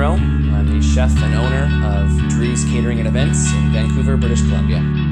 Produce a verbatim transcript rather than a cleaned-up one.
Monroe. I'm the chef and owner of Drees Catering and Events in Vancouver, British Columbia.